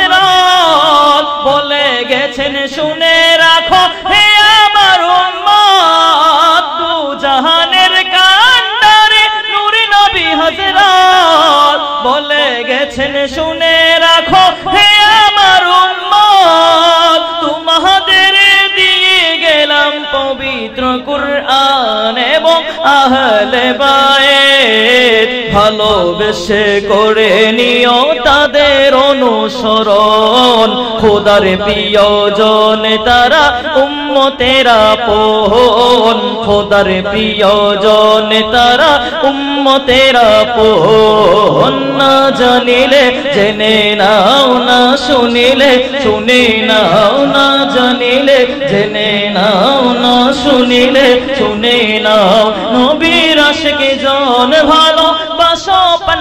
হযরত বলে গেছেন শুনে রাখো হে আমার উম্মত। দু জাহানের কাহান্ডারে নূরি নবী হযরত বলে গেছেন শুনে রাখো হে আমার উম্মত। তোমাদের দিয়ে গেলাম পবিত্র কুরআন এবং আহলে বায়েত, ভালোবেসে করে নিও তাদের অনুসরণ। খোদার প্রিয়জন তারা উম্মতের আপন, খোদার প্রিয়জন তারা উম্মতের আপন। না জানিলে জেনে নাও, না শুনিলে শুনে নাও, না জানিলে জেনে নাও, না শুনিলে শুনে নাও। নবীর আশিক জন ভালো বাসো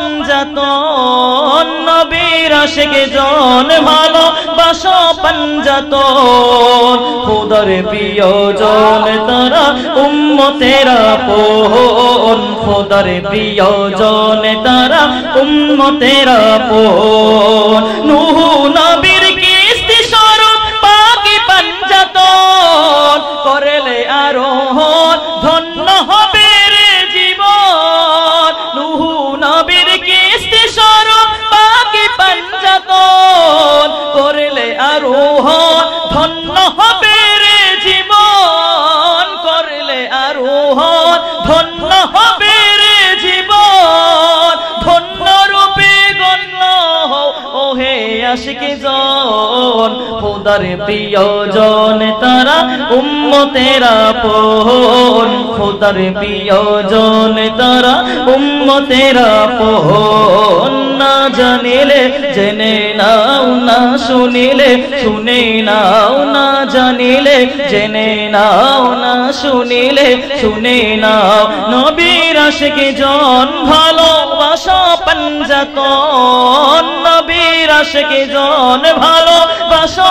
পাঞ্জাতন, নবীর আশিক জন ভালো বাসো পাঞ্জাতন। খোদার প্রিয়জন তারা উম্মতের আপন, খোদার প্রিয়জন তারা উম্মতের আপন। নূহ নবীর কিস্তি স্বরূপ পাকি পাঞ্জাতন করলে আরোহণ ধন্য হবে রে জীবন। নূহ নবীর কিস্তি স্বরূপ পাকি পাঞ্জাতন করলে আরোহণ ধন্য হবে রে জীবন, করলে আরোহণ ধন্য হবে রে জীবন। ধন্য রূপে গণ্য হও ওহে আশিক জন, খোদার প্রিয়জন তারা উম্মতের আপন, খোদার প্রিয়জন তারা উম্মতের আপন। না জানিলে জেনে নাও, না শুনিলে শুনে নাও, না জানিলে জেনে নাও, না শুনিলে শুনে নাও। নবীর আশিক জন ভালোবাসো পাঞ্জাতন, নবীর আশিক জন ভালোবাসো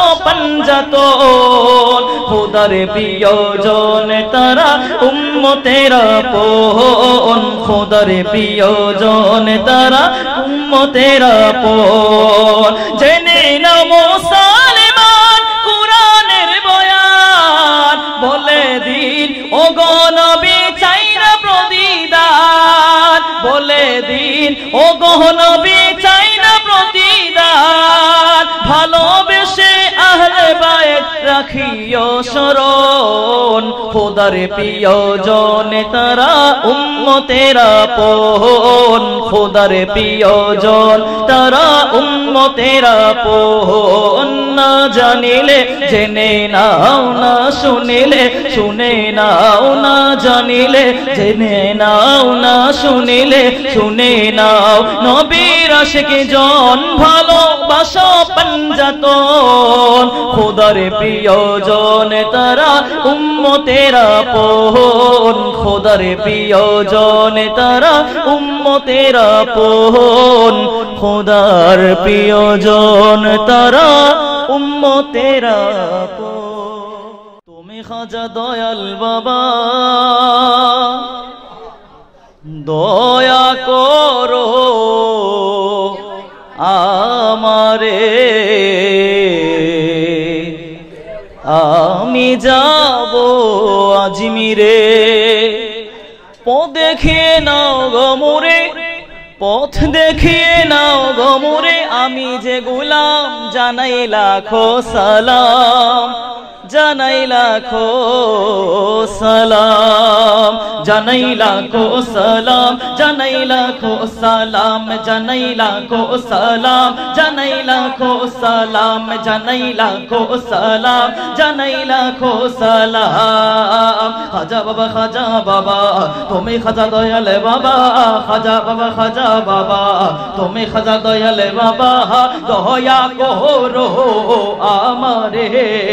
পাঞ্জাতন। খোদার প্রিয়জন তারা উম্মতের আপন, খোদার প্রিয়জন তারা উম্মতের আপন। জেনে নাও মুসলমান কুরআনের বয়ান বলে দিন ও গো নবী চাই না প্রতিদান, বলে দিন ও গো নবী চাই না প্রতিদান। ভালোবেসে আহলে বায়েত রাখিও শরণ, খোদার প্রিয়জন তারা উম্মতের আপন, খোদার প্রিয়জন তারা উম্মতের আপন। না জানিলে জেনে নাও, না শুনিলে শুনে নাও, না জানিলে জেনে নাও, না শুনিলে শুনে নাও। নবীর আশিকি জন ভালোবাসা পাঞ্জাতন খোদার প্রিয়জন তারা উম্মতের আপন খোদার প্রিয়জন তারা উম্মতের আপন খোদার প্রিয়জন তারা উম্মতের আপন তুমি খাজা দয়াল বাবা দয়া করো আমারে আমি যাব আজমিরে পথ দেখিয়ে নাও গমরে পথ দেখিয়ে নাও গমরে আমি যে গোলাম জানাই লাখো সালাম জানাই লাখো সালাম জানাই লাখো সালাম জানাই লাখো সালাম জানাই লাখো সালাম জানাই লাখো সালাম জানাই লাখো সালাম জানাই লাখো সালাম খাজা বাবা তুমি খাজা দয়ালে বাবা খাজা বাবা তুমি খাজা দয়ালে বাবা দয়া করো আমারে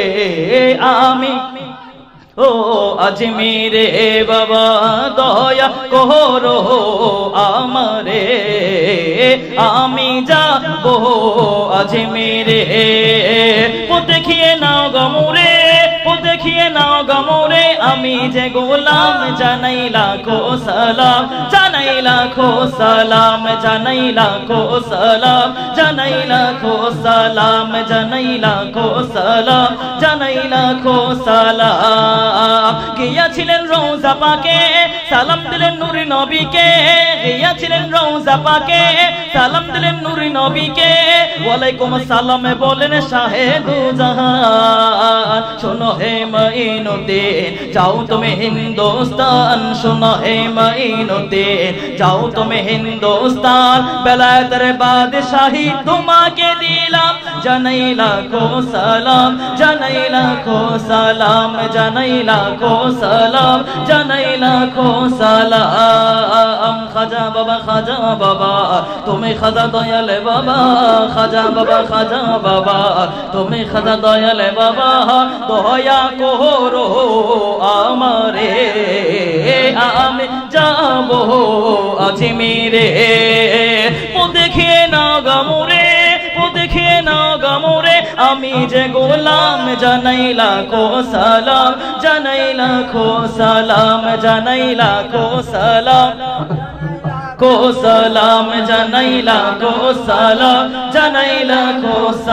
আমি ও আজমিরে বাবা দয়া করো আমারে আমি যাব আজমিরে পথ দেখিয়ে নাও গমরে পথ দেখিয়ে নাও গমরে আমি যে গোলাম জানাই লাখো সালাম জানাই লাখো সালাম জানাই লাখো সালাম জানাই লাখো সালাম জানাই লাখো সালাম জানাই লাখো সালাম গিয়াছিলেন রওজা পাকে সালাম দিলেন নূরি নবীকে গিয়াছিলেন রওজা পাকে সালাম দিলেন নূরি নবীকে ওয়ালাইকুম আসসালাম বলেন শাহে দু জাহান শোনো হে মাইনুদ্দিন যাও তুমি হিন্দুস্তান শোনো হে মাইনুদ্দিন যাও তুমি হিন্দুস্তান বেলায়েতের বাদশাহী তোমাকে দিলাম জানাই লাখো সালাম জানাই লাখো সালাম জানাই লাখো সালাম জানাই লাখো সালাম খাজা বাবা তুমি খাজা দয়ালে বাবা খাজা বাবা তুমি খাজা দয়ালে বাবা দয়া করো আমারে আমি যাব আজমিরে পথ দেখিয়ে নাও গমরে পথ দেখিয়ে নাও গমরে আমি যে গোলাম জানাই লাখো সালাম জানাই লাখো সালাম জানাই লাখো সালাম को सलाम জানাইলা को सलाम জানাইলা को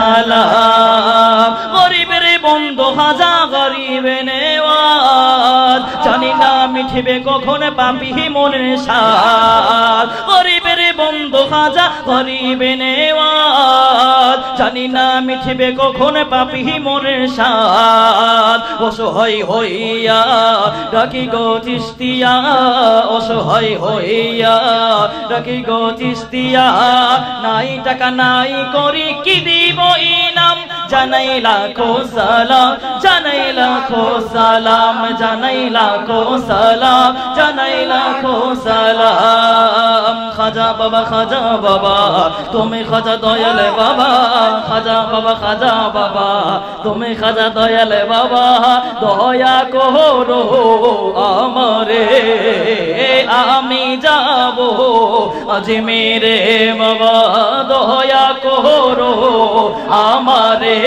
सलाम গরিবের বন্ধু খাজা গরিবে নেওয়াজ জানি না মিঠবে কখন পাপি মনের সাথ গরিবের বন্ধু খাজা গরিবে নেওয়াজ জানি না মিঠবে কখন পাপি মনের সাথ অসহায় হইয়া ডাকি গো চিস্তিয়া অসহায় হইয়া ডাকি গো চিস্তিয়া নাই টাকা নাই করি কি দিব ইনাম জানাই লাখো সালাম জানাই লাখো সালাম জানাই লাখো সালাম জানাই লাখো সালাম খাজা বাবা তুমি খাজা দয়ালে বাবা খাজা বাবা তুমি খাজা দয়ালে বাবা দয়া করো আমারে আমি যাব আজমিরে বাবা দয়া করো আমারে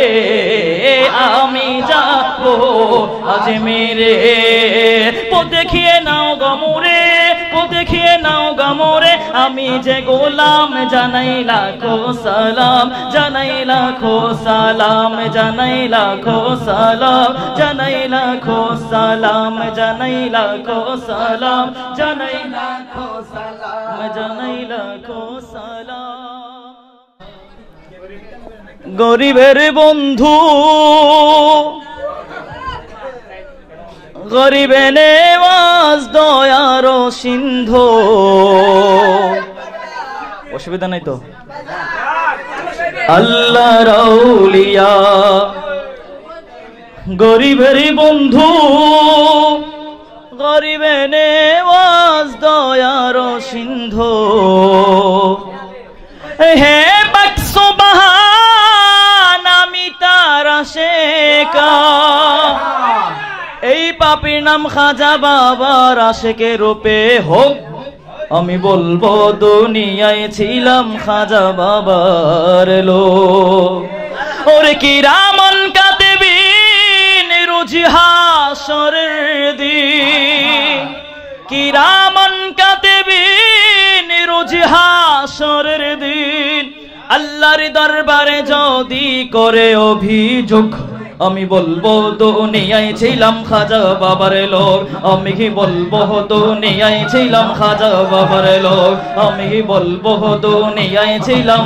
আমি যাব আজমিরে পথ দেখিয়ে নাও গমরে পথ দেখিয়ে নাও গমরে আমি যে গোলাম জানাই লাখো সালাম জানাই লাখো সালাম জানাই লাখো সালাম জানাই লাখো সালাম জানাই লাখো সালাম জানাই লাখো সালাম জানাই লাখো সালাম গরিবের বন্ধু গরিবে নেওয়াজ দয়ার সিন্ধু অসুবিধা নাই তো আল্লাহর আউলিয়া গরিবের বন্ধু গরিবে নেওয়াজ দয়ার সিন্ধু হে পাক সুবহান আমি তার আশেকা এই পাপীর নাম খাজা বাবার আশেকে রূপে হোক আমি বলবো দুনিয়ায় ছিলাম খাজা বাবার লোক ওরে কিরামান কাতিবিন রোজ হাসরের দিন কিরামান কাতিবিন রোজ হাসরের দিন আল্লাহর দরবারে যদি করে অভিযোগ আমি বলবো দুনিয়ায় ছিলাম খাজা বাবার লোক আমি বলবো দুনিয়ায় ছিলাম খাজা বাবার লোক আমি বলবো দুনিয়ায় ছিলাম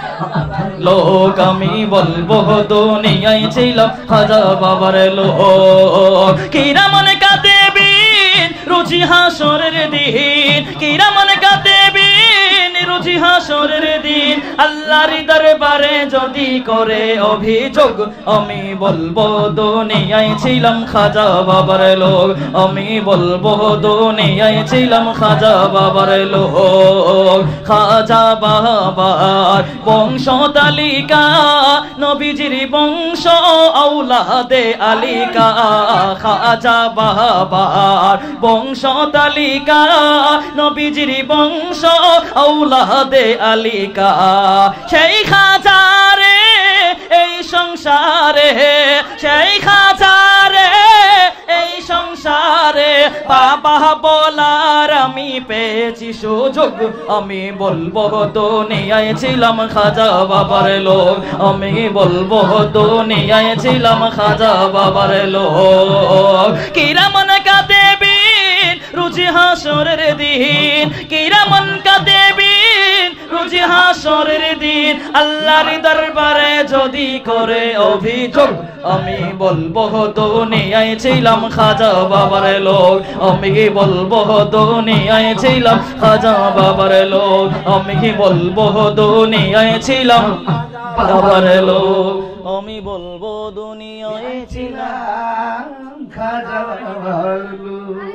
লোক আমি বলবো দুনিয়ায় ছিলাম খাজা বাবার লোক কিরামান কাতিবিন রোজ হাসরের দিন কিরামান কাতিবিন রোজ হাসরের দিন আল্লাহর দরবারে যদি করে অভিযোগ আমি বলবো দুনিয়ায় ছিলাম খাজা বাবার লোক আমি বলবো দুনিয়ায় ছিলাম খাজা বাবার লোক খাজা বাবার বংশ তালিকা নবীজির বংশ আওলাদে আলিকা খাজা বাবার বংশ তালিকা নবীজির বংশ আওলাদে আলিকা সেই খাজারে এই সংসারে সেই খাজারে এই সংসারে বাবা বলার আমি পেয়েছি সুযোগ আমি বলবো দুনিয়ায় ছিলাম খাজা বাবার লোক আমি বলবো দুনিয়ায় ছিলাম খাজা বাবার লোক কিরামান কাতিবিন রোজ হাসরের দিন কিরামান কাতিবিন রোজ হাসরের দিন আল্লাহর দরবারে যদি করে অভিযোগ আমি বলবো দুনিয়ায় ছিলাম খাজা বাবার লোক আমি বলবো দুনিয়ায় ছিলাম খাজা বাবার লোক আমি বলবো দুনিয়ায় ছিলাম বাবার লোক আমি বলবো দুনিয়ায় ছিলাম খাজা বাবার লোক